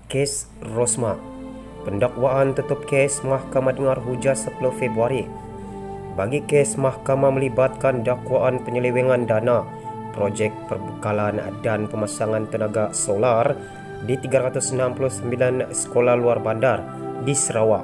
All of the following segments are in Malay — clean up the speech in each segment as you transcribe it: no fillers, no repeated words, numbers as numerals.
Kes Rosmah. Pendakwaan tutup kes Mahkamah dengar hujah 10 Februari. Bagi kes Mahkamah melibatkan dakwaan penyelewengan dana projek perbekalan dan pemasangan tenaga solar di 369 sekolah luar bandar di Sarawak.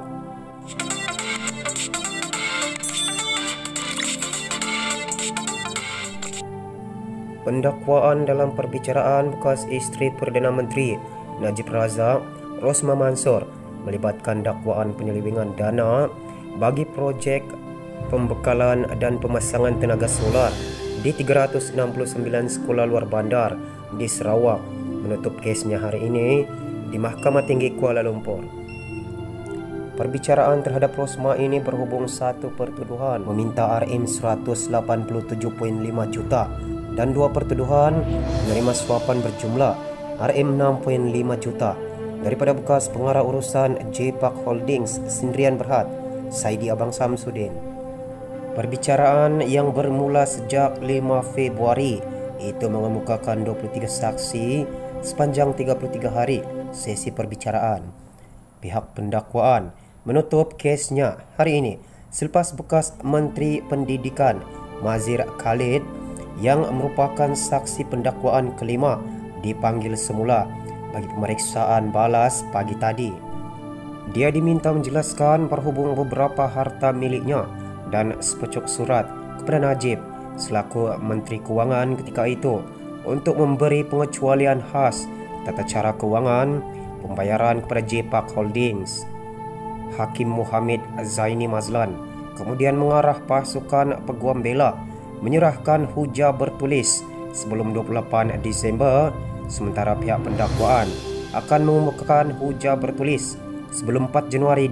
Pendakwaan dalam perbicaraan bekas isteri Perdana Menteri Najib Razak, Rosmah Mansor, melibatkan dakwaan penyelewengan dana bagi projek pembekalan dan pemasangan tenaga solar di 369 sekolah luar bandar di Sarawak, menutup kesnya hari ini di Mahkamah Tinggi Kuala Lumpur. Perbicaraan terhadap Rosmah ini berhubung satu pertuduhan meminta RM 187.5 juta dan dua pertuduhan menerima suapan berjumlah RM 6.5 juta daripada bekas pengarah urusan JPAC Holdings Sendirian Berhad, Saidi Abang Samsudin. Perbicaraan yang bermula sejak 5 Februari itu mengemukakan 23 saksi sepanjang 33 hari sesi perbicaraan. Pihak pendakwaan menutup kesnya hari ini selepas bekas Menteri Pendidikan Mazir Khalid yang merupakan saksi pendakwaan kelima dipanggil semula bagi pemeriksaan balas pagi tadi. Dia diminta menjelaskan berhubung beberapa harta miliknya dan sepucuk surat kepada Najib selaku Menteri Kewangan ketika itu untuk memberi pengecualian khas tata cara kewangan pembayaran kepada JPAC Holdings. Hakim Muhammad Zaini Mazlan kemudian mengarah pasukan peguam bela menyerahkan hujah bertulis sebelum 28 Disember, sementara pihak pendakwaan akan mengemukakan hujah bertulis sebelum 4 Januari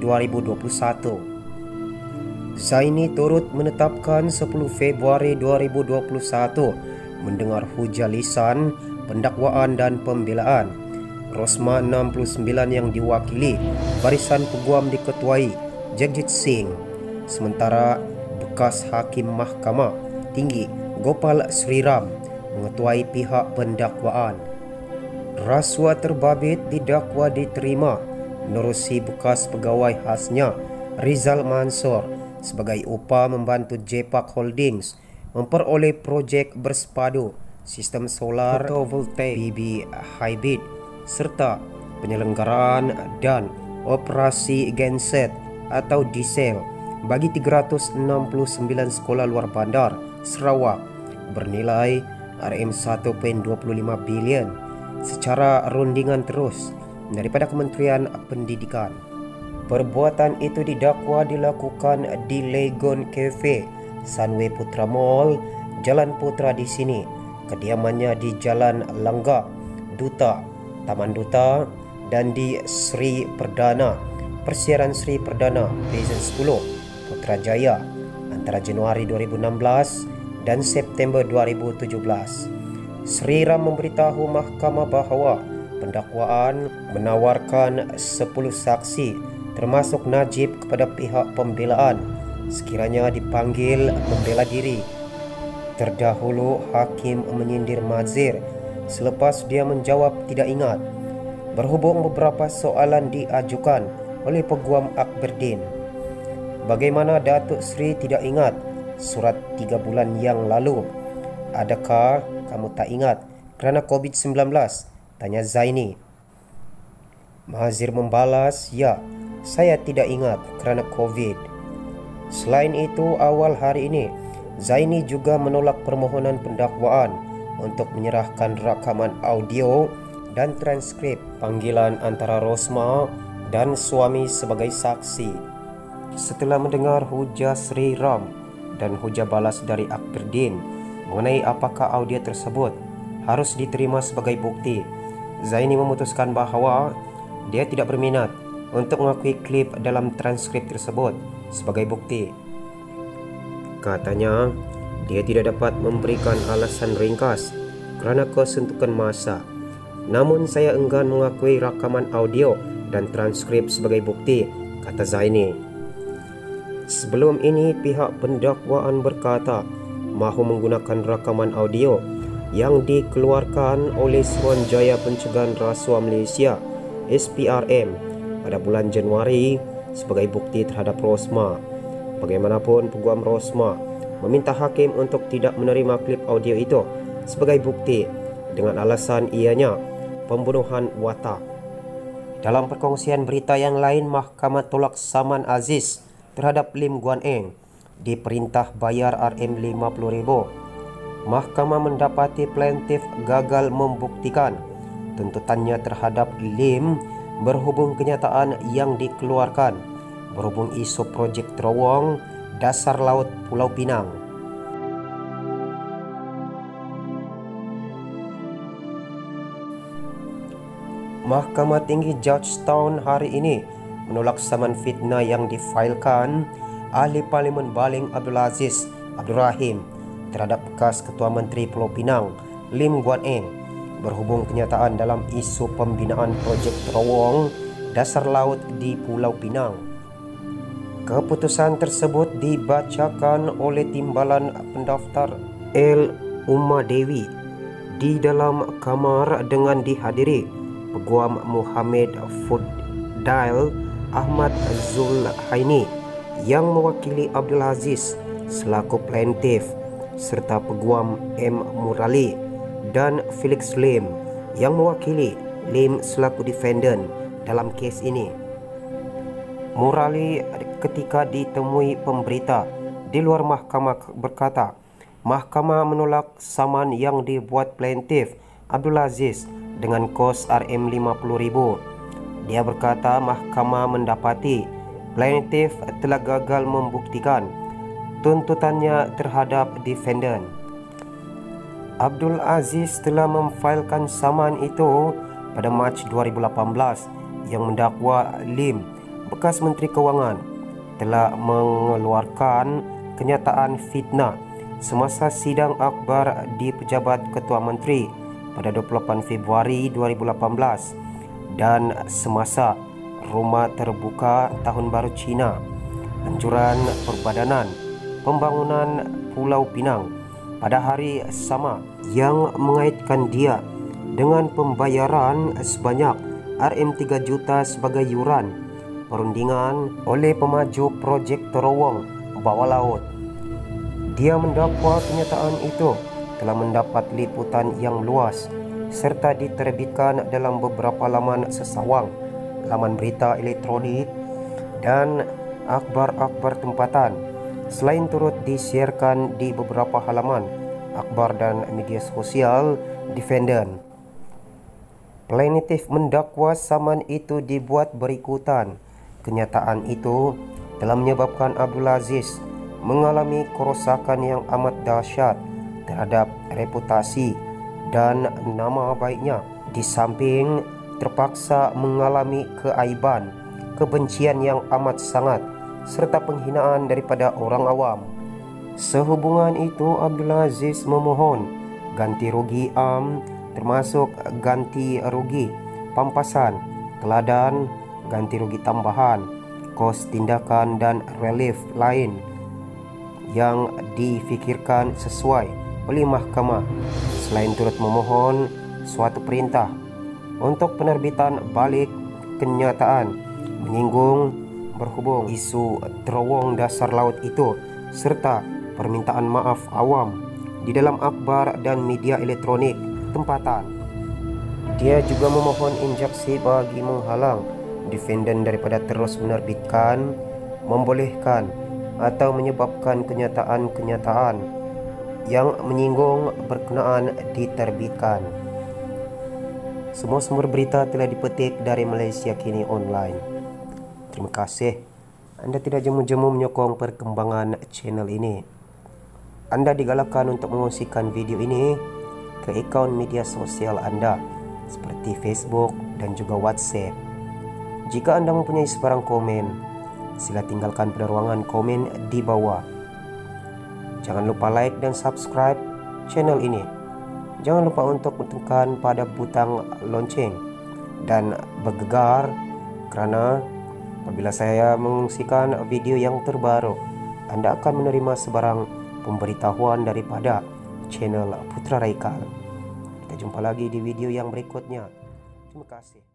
2021. Zaini turut menetapkan 10 Februari 2021 mendengar hujah lisan, pendakwaan dan pembelaan. Rosmah 69 yang diwakili barisan peguam diketuai Jagjit Singh, sementara bekas Hakim Mahkamah Tinggi Gopal Sriram mengetuai pihak pendakwaan. Rasuah terbabit didakwa diterima menerusi bekas pegawai khasnya Rizal Mansor sebagai upah membantu JPAC Holdings memperoleh projek bersepadu sistem solar fotovoltaik PV hybrid serta penyelenggaraan dan operasi genset atau diesel bagi 369 sekolah luar bandar Sarawak bernilai RM 1.25 bilion secara rundingan terus daripada Kementerian Pendidikan. Perbuatan itu didakwa dilakukan di Legon Cafe, Sunway Putra Mall, Jalan Putra di sini, kediamannya di Jalan Langga, Duta, Taman Duta dan di Sri Perdana, Persiaran Sri Perdana, Basin 10, Putrajaya antara Januari 2016 dan September 2017. Sri Ram memberitahu mahkamah bahawa pendakwaan menawarkan 10 saksi termasuk Najib kepada pihak pembelaan sekiranya dipanggil membela diri. Terdahulu hakim menyindir Mazir selepas dia menjawab tidak ingat berhubung beberapa soalan diajukan oleh Peguam Akberdin. Bagaimana Datuk Sri tidak ingat surat 3 bulan yang lalu? Adakah kamu tak ingat kerana COVID-19? Tanya Zaini. Mazir membalas, ya, saya tidak ingat kerana COVID. Selain itu, awal hari ini, Zaini juga menolak permohonan pendakwaan untuk menyerahkan rakaman audio dan transkrip panggilan antara Rosmah dan suami sebagai saksi. Setelah mendengar hujah Sri Ram dan hujah balas dari Akberdin mengenai apakah audio tersebut harus diterima sebagai bukti, Zaini memutuskan bahawa dia tidak berminat untuk mengakui klip dalam transkrip tersebut sebagai bukti. Katanya, dia tidak dapat memberikan alasan ringkas kerana kesuntukan masa. Namun saya enggan mengakui rakaman audio dan transkrip sebagai bukti, kata Zaini. Sebelum ini, pihak pendakwaan berkata mahu menggunakan rakaman audio yang dikeluarkan oleh Suruhanjaya Pencegahan Rasuah Malaysia SPRM pada bulan Januari sebagai bukti terhadap Rosmah. Bagaimanapun, peguam Rosmah meminta hakim untuk tidak menerima klip audio itu sebagai bukti dengan alasan ianya pembunuhan watak. Dalam perkongsian berita yang lain, Mahkamah tolak saman Aziz terhadap Lim Guan Eng diperintah bayar Rm50.000. Mahkamah mendapati plaintiff gagal membuktikan tuntutannya terhadap Lim berhubung kenyataan yang dikeluarkan berhubung isu projek terowong dasar laut Pulau Pinang. Mahkamah Tinggi Georgetown hari ini menolak saman fitnah yang difailkan Ahli Parlimen Baling Abdul Aziz Abdul Rahim terhadap bekas Ketua Menteri Pulau Pinang Lim Guan Eng berhubung kenyataan dalam isu pembinaan projek terowong dasar laut di Pulau Pinang. Keputusan tersebut dibacakan oleh Timbalan Pendaftar L. Umma Dewi di dalam kamar dengan dihadiri Peguam Muhammad Fudail Ahmad Zulhaini yang mewakili Abdul Aziz selaku plaintiff serta Peguam M. Murali dan Felix Lim yang mewakili Lim selaku defendant dalam kes ini. Murali ketika ditemui pemberita di luar mahkamah berkata, mahkamah menolak saman yang dibuat plaintiff Abdul Aziz dengan kos Rm50.000. Dia berkata mahkamah mendapati plaintiff telah gagal membuktikan tuntutannya terhadap defendant. Abdul Aziz telah memfailkan saman itu pada Mac 2018 yang mendakwa Lim, bekas Menteri Kewangan, telah mengeluarkan kenyataan fitnah semasa sidang akbar di Pejabat Ketua Menteri pada 28 Februari 2018 dan semasa Rumah Terbuka Tahun Baru Cina, Anjuran Perbadanan Pembangunan Pulau Pinang pada hari sama yang mengaitkan dia dengan pembayaran sebanyak Rm3 juta sebagai yuran perundingan oleh pemaju projek terowong bawah laut. Dia mendakwa kenyataan itu telah mendapat liputan yang luas serta diterbitkan dalam beberapa laman sesawang, laman berita elektronik dan akhbar-akhbar tempatan, selain turut disiarkan di beberapa halaman akhbar dan media sosial defendant. Plaintiff mendakwa saman itu dibuat berikutan. Kenyataan itu telah menyebabkan Abdul Aziz mengalami kerosakan yang amat dahsyat terhadap reputasi dan nama baiknya, di samping terpaksa mengalami keaiban, kebencian yang amat sangat serta penghinaan daripada orang awam. Sehubungan itu, Abdul Aziz memohon ganti rugi termasuk ganti rugi pampasan, teladan, ganti rugi tambahan, kos tindakan dan relief lain yang difikirkan sesuai oleh mahkamah. Selain turut memohon suatu perintah untuk penerbitan balik kenyataan menyinggung berhubung isu terowong dasar laut itu serta permintaan maaf awam di dalam akhbar dan media elektronik tempatan. Dia juga memohon injaksi bagi menghalang defendant daripada terus menerbitkan, membolehkan atau menyebabkan kenyataan-kenyataan yang menyinggung berkenaan diterbitkan. Semua sumber berita telah dipetik dari Malaysia Kini Online. Terima kasih. Anda tidak jemu-jemu menyokong perkembangan channel ini. Anda digalakkan untuk mengungsikan video ini ke akaun media sosial Anda seperti Facebook dan juga WhatsApp. Jika Anda mempunyai sebarang komen, sila tinggalkan pada ruangan komen di bawah. Jangan lupa like dan subscribe channel ini. Jangan lupa untuk tekan pada butang lonceng dan bergegar kerana apabila saya mengungsikan video yang terbaru, Anda akan menerima sebarang pemberitahuan daripada channel Putra Raikal. Kita jumpa lagi di video yang berikutnya. Terima kasih.